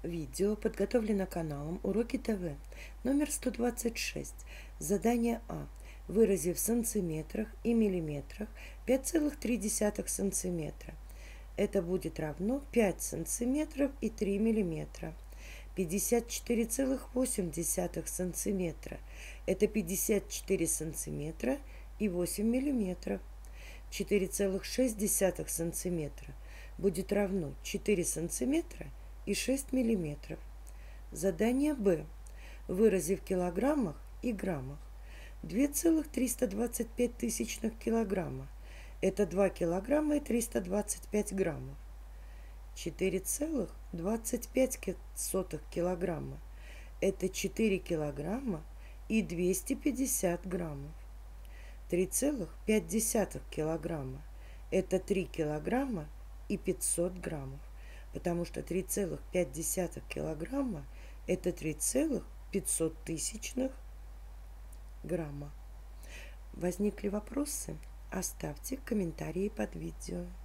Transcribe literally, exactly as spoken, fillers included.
Видео подготовлено каналом Уроки ТВ, номер сто двадцать шесть. Задание А. Вырази в сантиметрах и миллиметрах пять целых три десятых сантиметра. Это будет равно пять сантиметров и три миллиметра. пятьдесят четыре целых восемь десятых сантиметра. Это пятьдесят четыре сантиметра и восемь миллиметров. четыре целых шесть десятых сантиметра будет равно четыре сантиметра и шесть миллиметров. Задание Б. Вырази в килограммах и граммах. две целых триста двадцать пять тысячных килограмма. Это два килограмма и триста двадцать пять граммов. четыре целых двадцать пять сотых килограмма. Это четыре килограмма и двести пятьдесят граммов. три целых пять десятых килограмма. Это три килограмма и пятьсот граммов. Потому что три целых пять десятых килограмма это три целых пятьсот тысячных грамма. Возникли вопросы? Оставьте комментарии под видео.